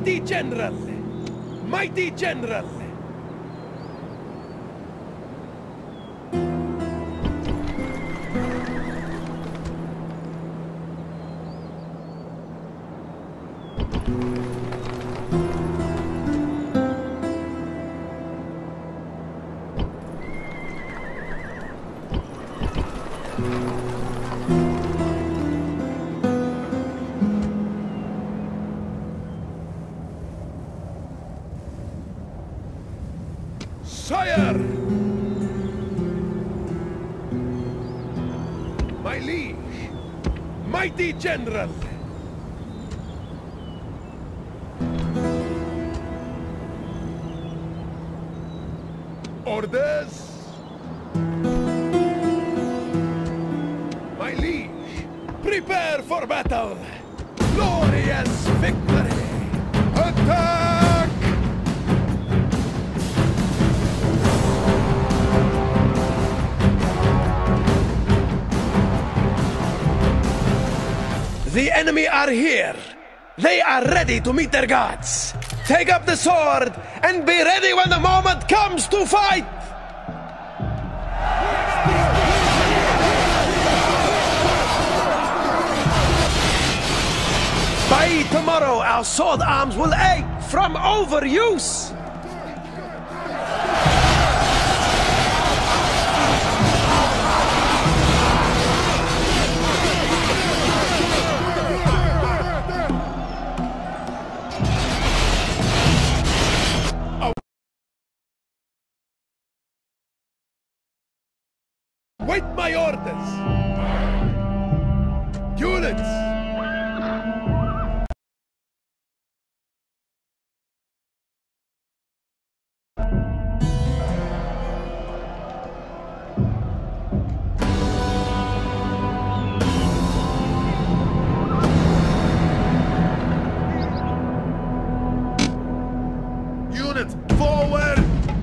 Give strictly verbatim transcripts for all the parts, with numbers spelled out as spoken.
Mighty General! Mighty General! Sire! My liege! Mighty General! Orders! My liege! Prepare for battle! Glorious victory! Attack! The enemy are here. They are ready to meet their gods. Take up the sword and be ready when the moment comes to fight! By tomorrow, our sword arms will ache from overuse. Wait my orders! Units! Units, forward!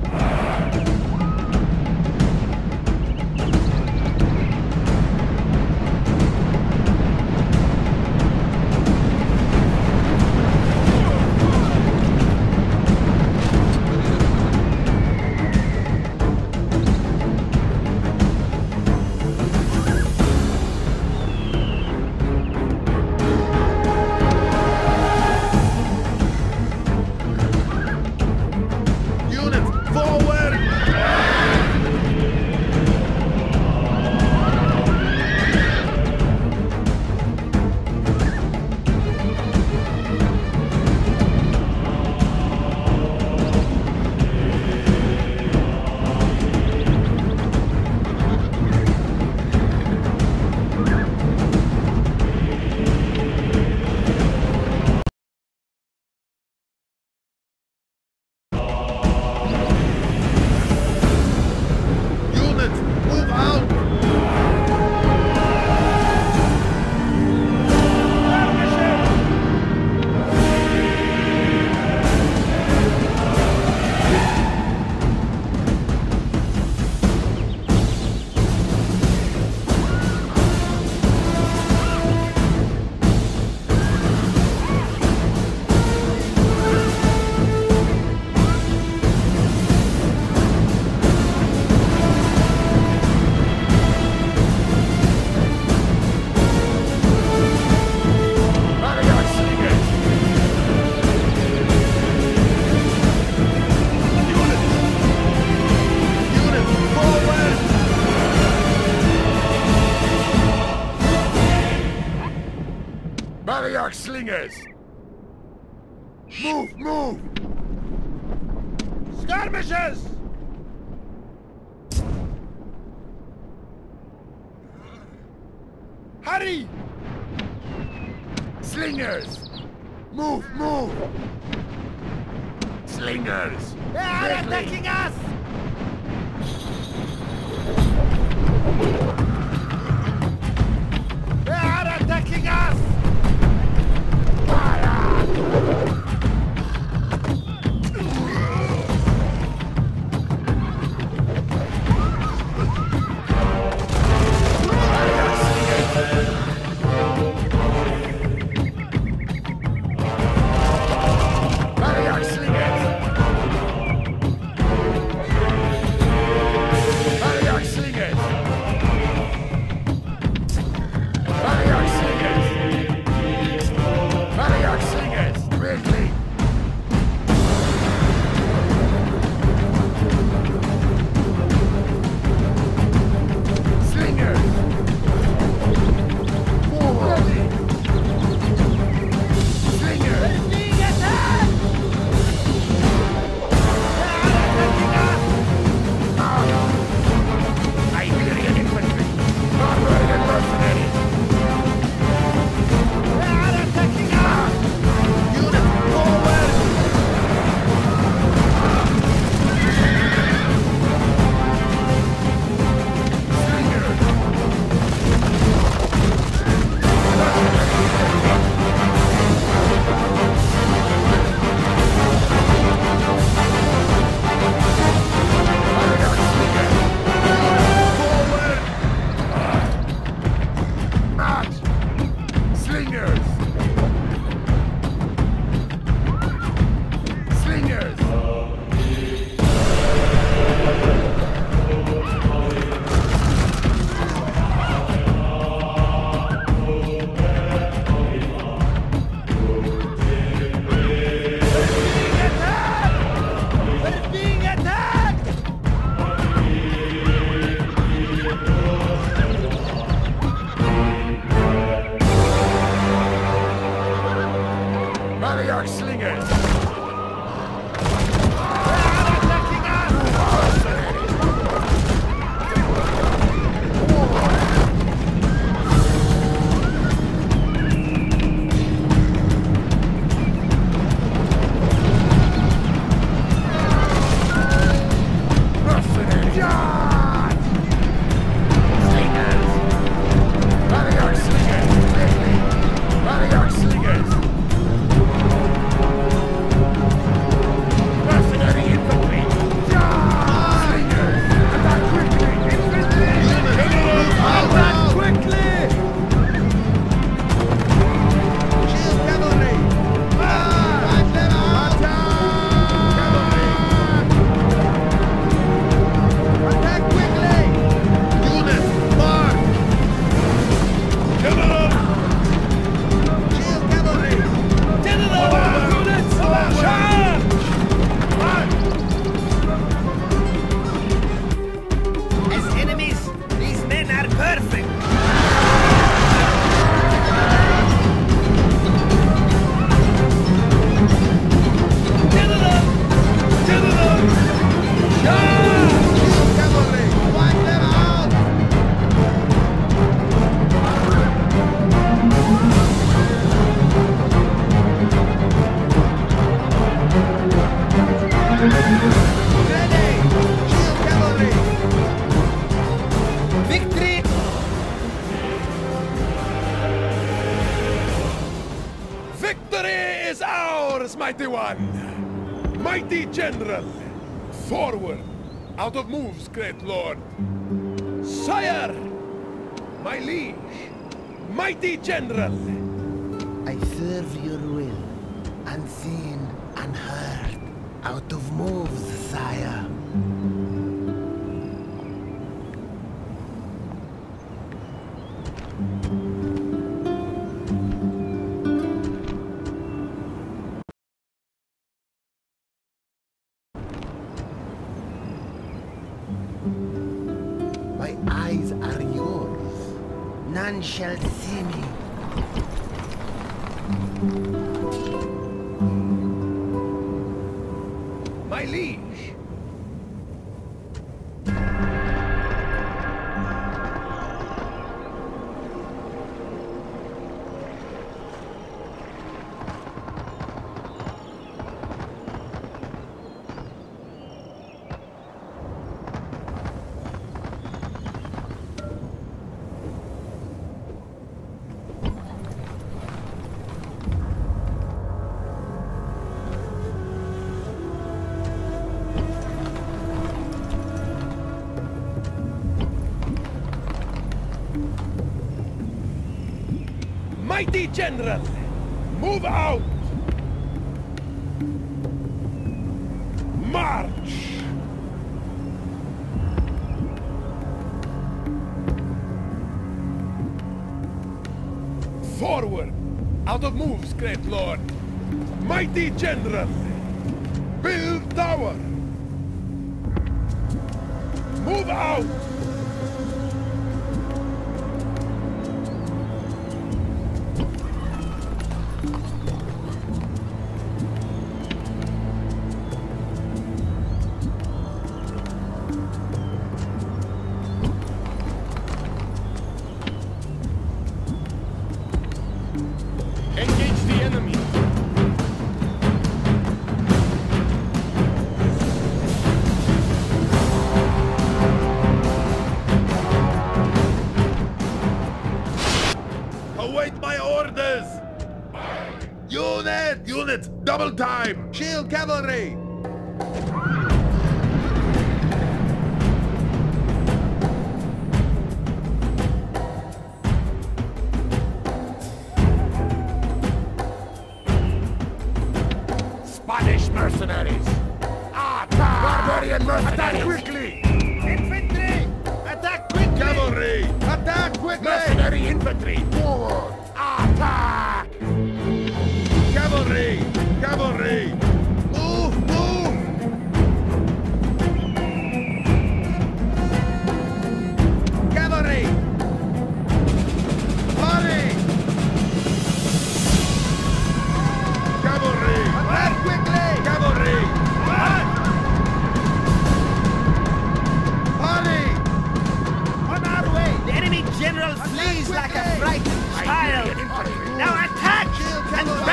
Mariac slingers! Move, move! Skirmishes! Hurry! Slingers! Move, move! Slingers! They are attacking us! They are attacking us! are slingers! They are attacking us! Mercenaries! Charge! Slingers! Rally our slingers! Quickly! Rally our slingers! Mercenary infantry! Charge! Slingers! Attack quickly! Infantry! Attack quickly! Shield cavalry! Attack them out! Cavalry! Attack quickly! Units, march! General! Shield cavalry! General! Units, charge! March! As enemies, these men are perfect. General! General! Charge! Shield cavalry! Wipe them out! Ready! Shield cavalry! Victory! Victory is ours, mighty one! Mighty general! Forward! Out of moves, great lord! Sire! My liege! Mighty general! I serve your will, unseen, unheard, out of moves, sire. My eyes are yours. None shall see me. My liege! Mighty general! Move out! March! Forward! Out of moves, great lord! Mighty general! Build tower! Move out! Engage the enemy! Await my orders! Unit! Unit! Double time! Shield cavalry! Spanish mercenaries! Attack! Barbarian mercenaries! Attack quickly! Infantry! Attack quickly! Cavalry! Attack quickly! Mercenary infantry! Forward! Attack! Cavalry! Cavalry! Move! Move! Cavalry! Hurry! Cavalry!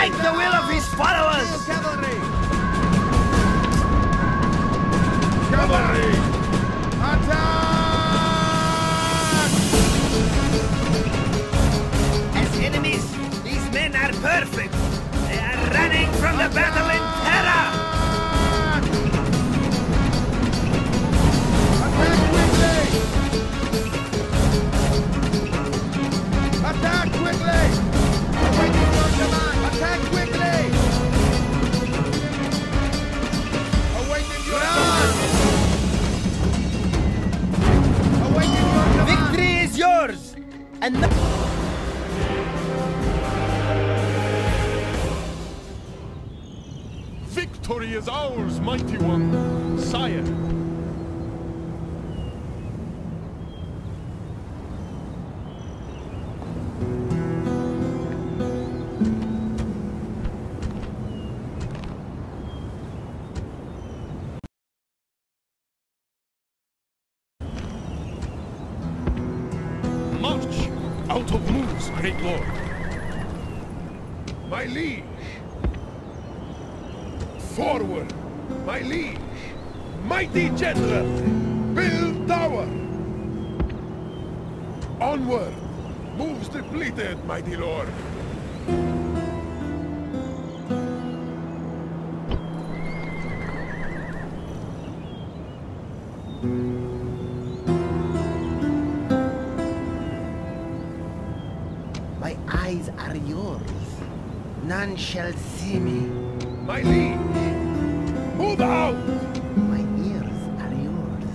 Fight the will of his followers! Cavalry! Cavalry! Attack! As enemies, these men are perfect. They are running from the battle in terror! Attack quickly! Attack quickly! Awaiting your command! Attack quickly! Awaiting your command! Awaiting your command! Victory is yours! And no Victory is ours, mighty one, sire. March! Out of moves, great lord. My liege! Forward! My liege! Mighty general! Build tower! Onward! Moves depleted, mighty lord! My eyes are yours. None shall see me. My liege! Move out! My ears are yours.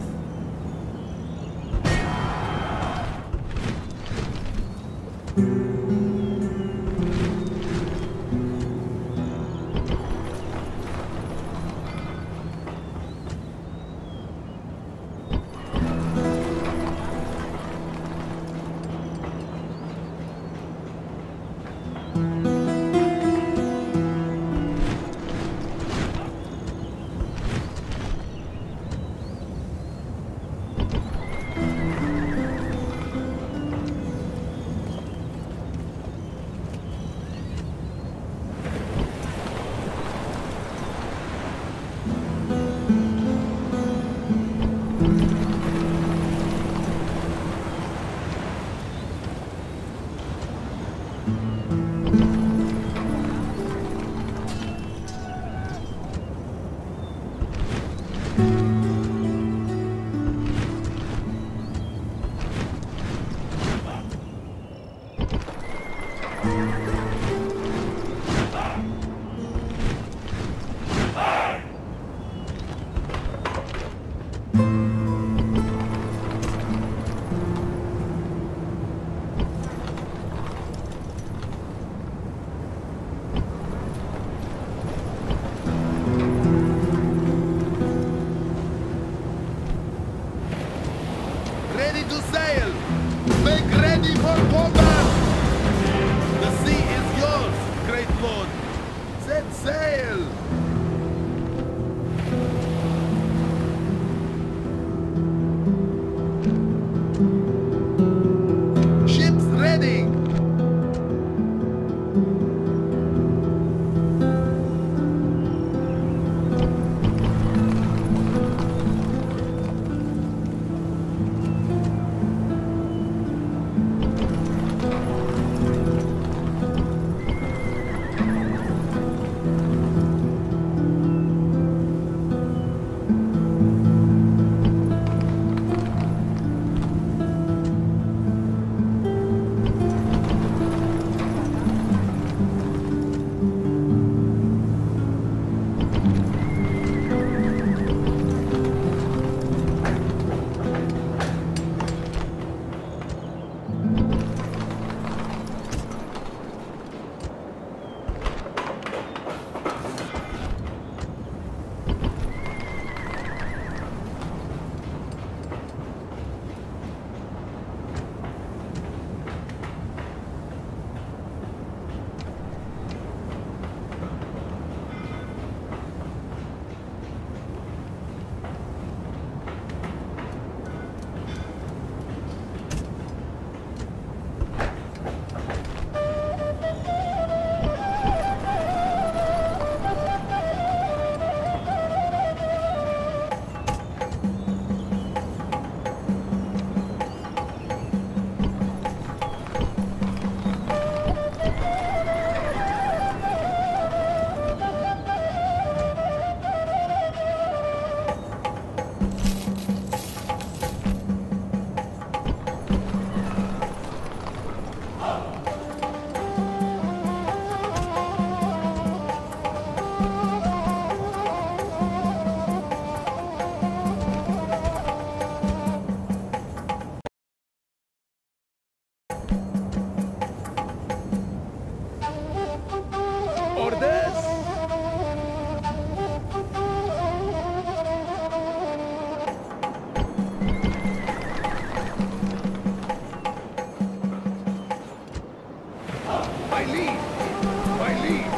liege! My liege!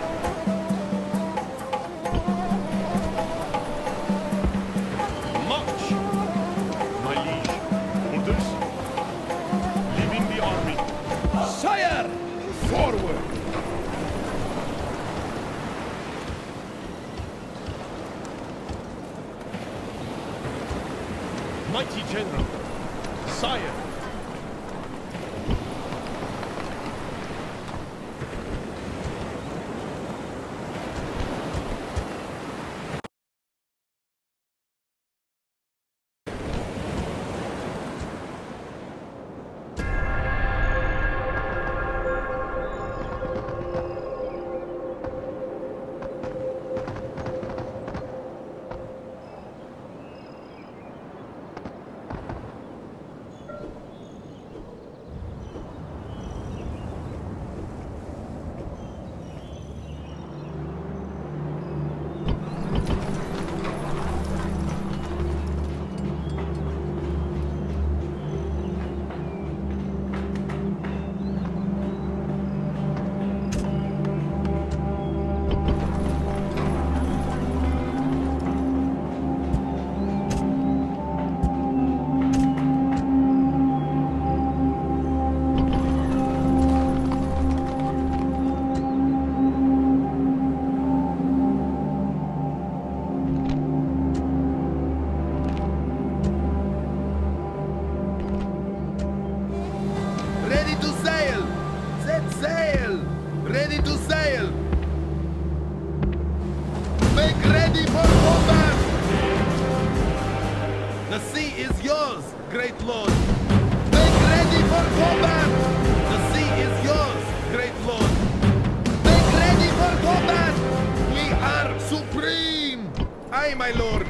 March! My liege. Orders? Leaving the army. Sire! Forward! Mighty General. Sire. Ready to sail! Set sail! Ready to sail! Make ready for combat! The sea is yours, great lord! Make ready for combat! The sea is yours, great lord! Make ready for combat! We are supreme! Aye, my lord!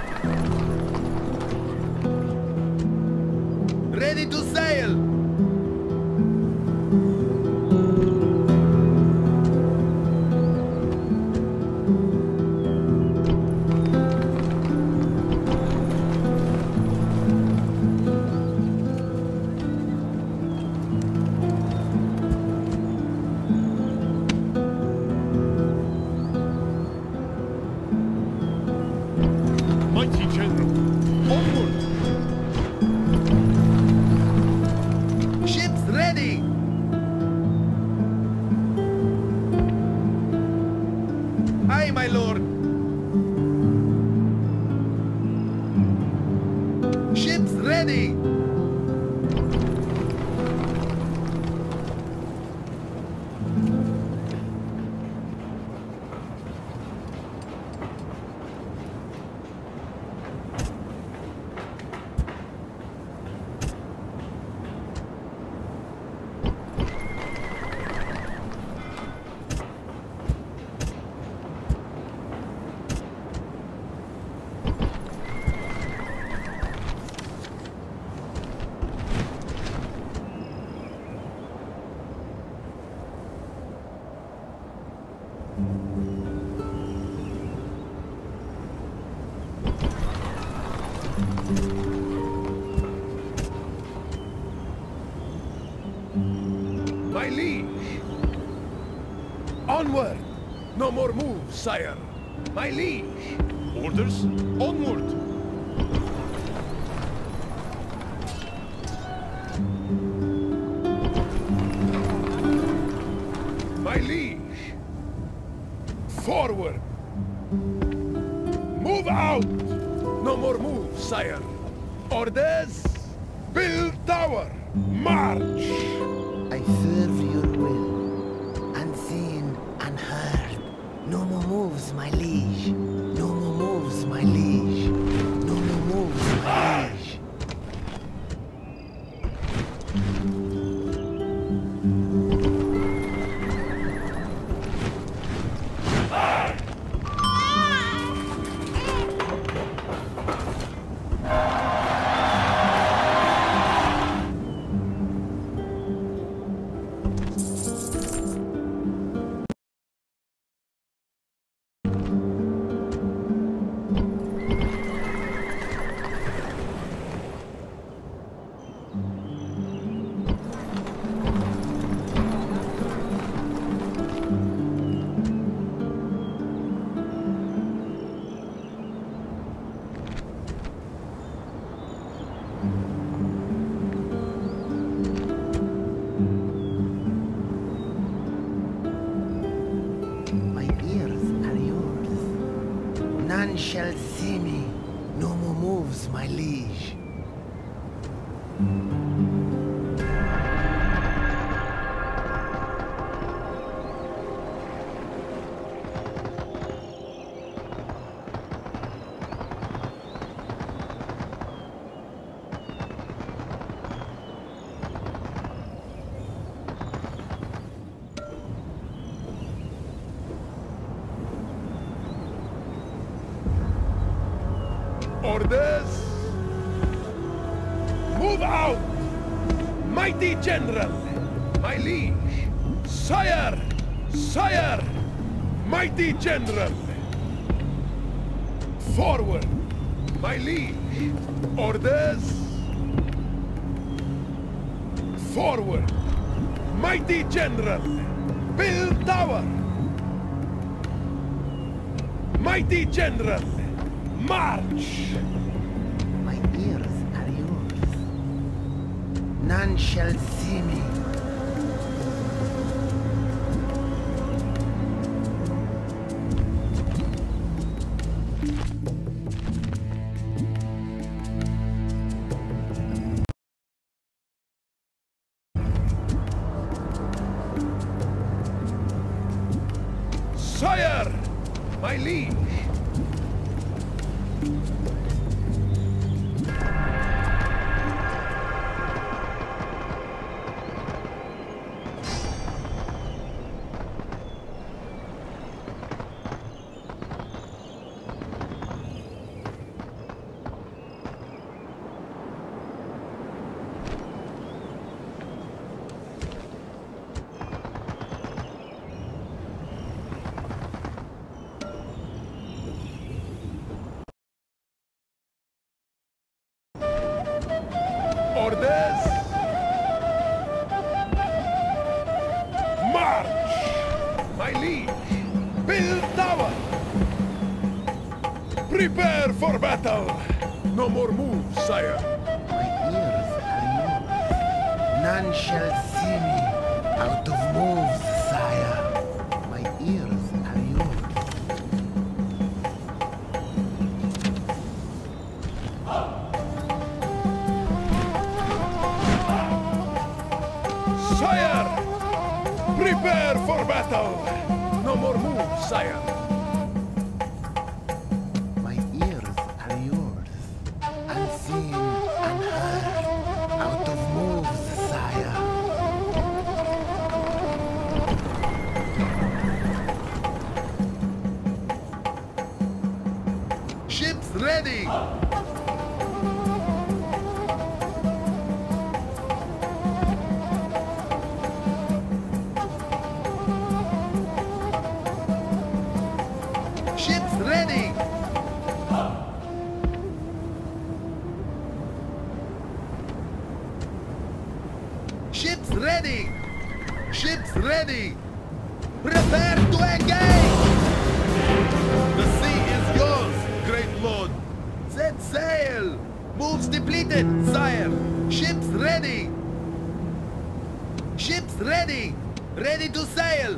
Ready to sail! Mighty General. Onward. Ships ready! Aye, my lord! Ships ready! My liege! Onward! No more moves, sire! My liege! Orders? Onward. My liege! Forward! Move out! No more moves, sire! Orders! Build tower! March! I serve your will, unseen, unheard. No more moves, my liege. No more moves, my liege. No more moves, my liege. None shall see me. No more moves, my liege. Orders! Move out! Mighty General! My liege! Sire! Sire! Mighty General! Forward! My liege! Orders! Forward! Mighty General! Build tower! Mighty General! March! My ears are yours. None shall see me. Sire! My liege! Orders! March! My liege! Build tower! Prepare for battle! No more moves, sire! My ears are yours. None shall see me. Out of moves, sire. My ears are yours. Sire! Prepare for battle! No more moves, sire! My ears are yours. Unseen, unheard. Out of moves, sire. Ships ready! Ships ready! Ships ready! Ships ready! Prepare to engage! The sea is yours, great lord! Set sail! Moves depleted, sire! Ships ready! Ships ready! Ready to sail!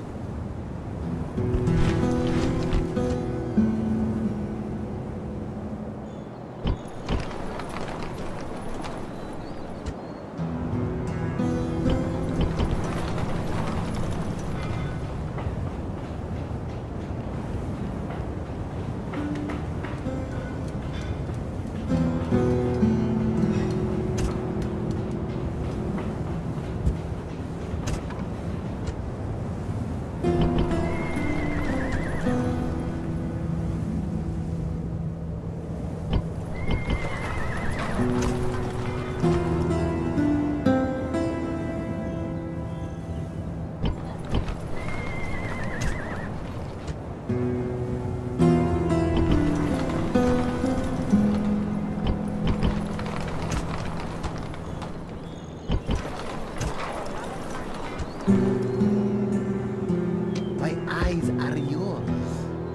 My eyes are yours.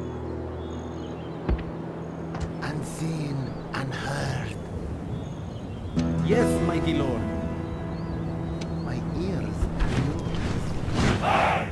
Unseen, unheard. Yes, mighty lord. My ears are yours.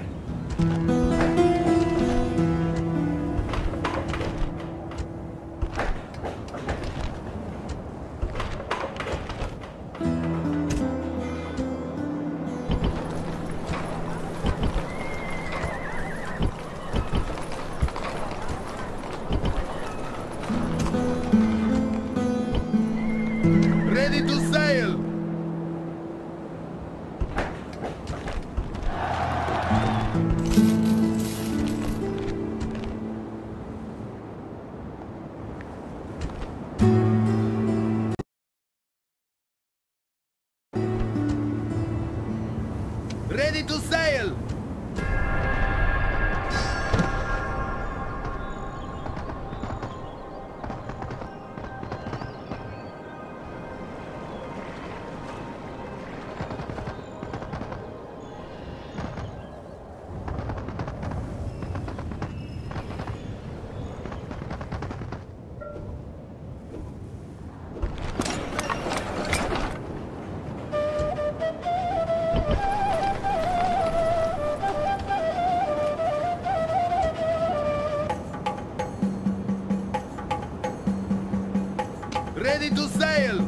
to sail!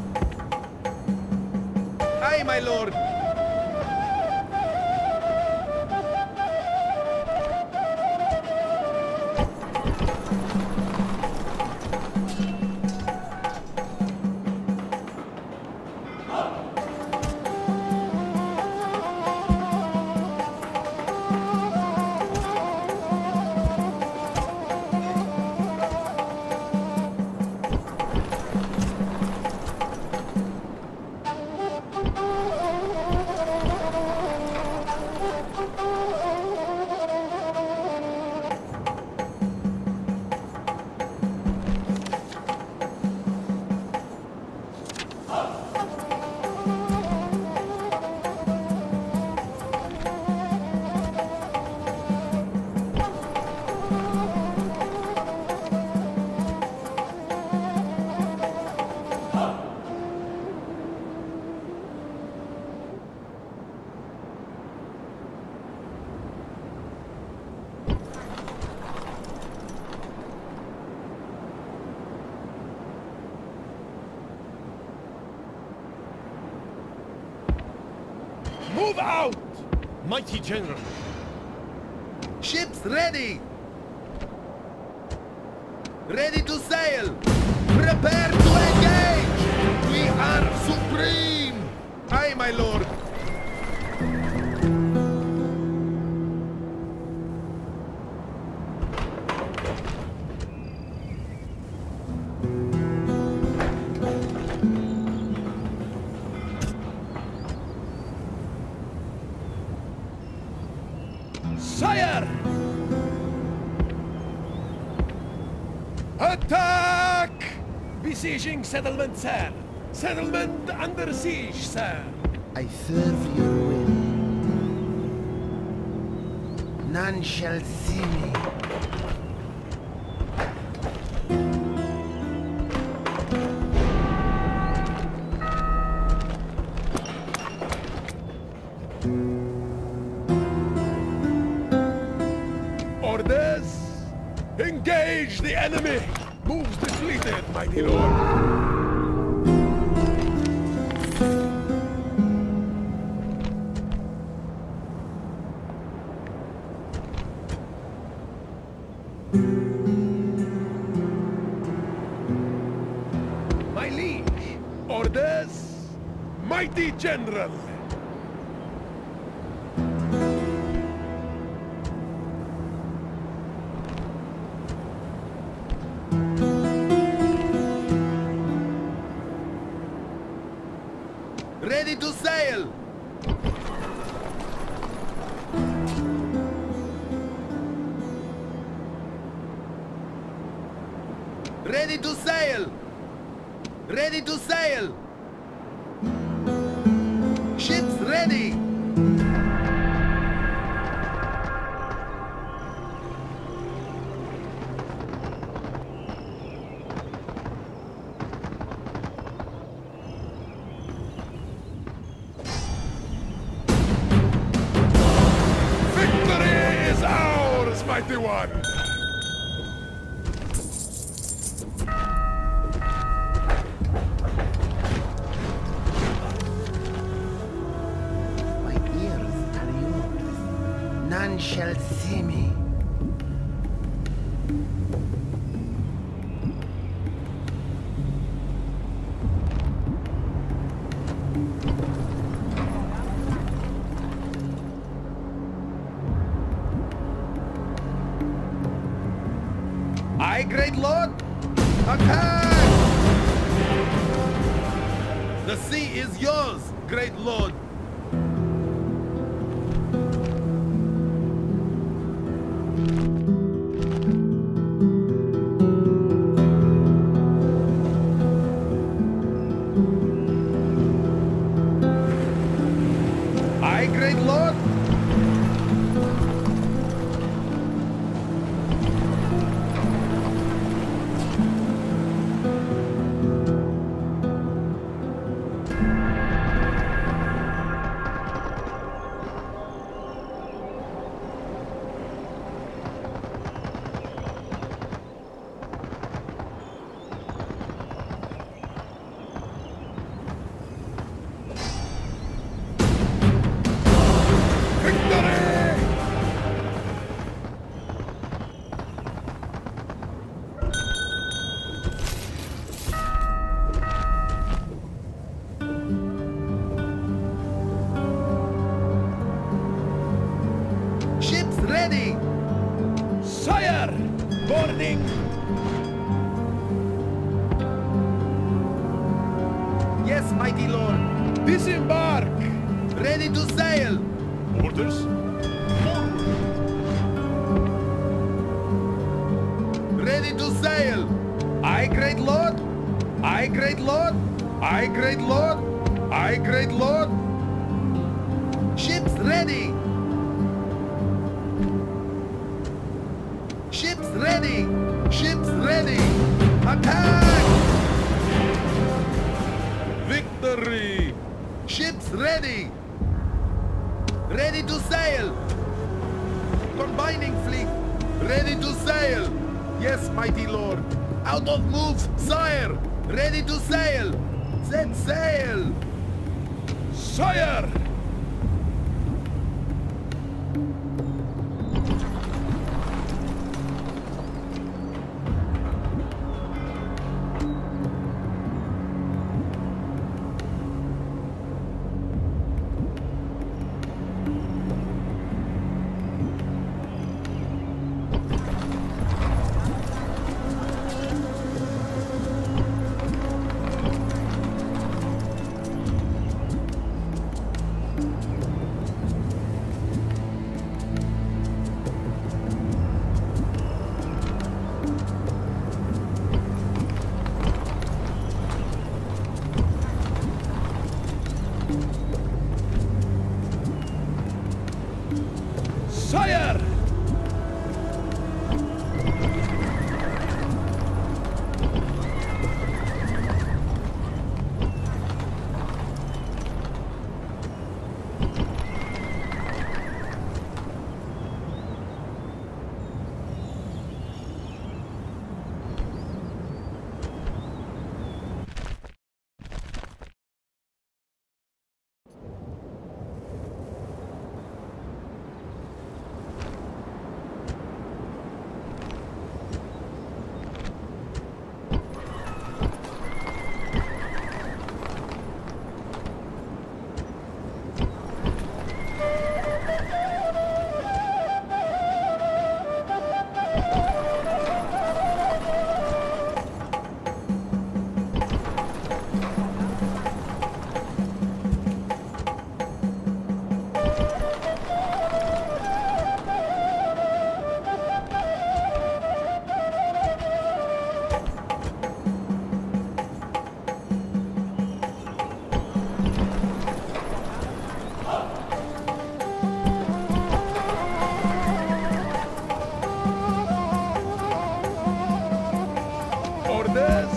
Aye, my lord! Move out! Mighty General. Ships ready! Ready to sail! Prepare to engage! We are supreme! Aye, my lord! Sire! Attack! Besieging settlement, sir. Settlement under siege, sir. I serve your will. None shall see me. Orders! Engage the enemy! Moves depleted, mighty lord. My liege! Orders! Mighty general! Ready to sail! Ready to sail! Ready to sail! Ships ready! Victory is ours, mighty one! My ears are yours. None shall see me. Aye, great lord! Attack! The sea is yours, great lord! Aye, great lord! ready! Sire! Boarding! Yes, mighty lord. Disembark! Ready to sail! Orders? Forward! Ready to sail! Aye, great lord! Aye, great lord! Aye, great lord! Aye, great lord! Ships ready! Ships ready! Ships ready! Attack! Victory! Ships ready! Ready to sail! Combining fleet! Ready to sail! Yes, mighty lord! Out of moves, sire! Ready to sail! Set sail! Sire! Sire! Orders!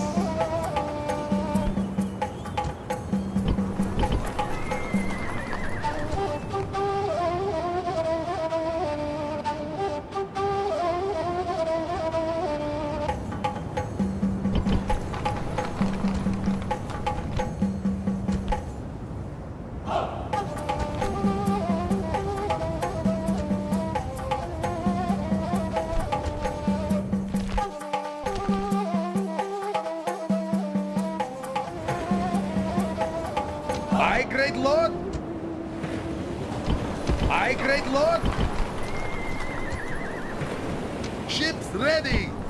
Aye, great lord! Aye, great lord! Ships ready!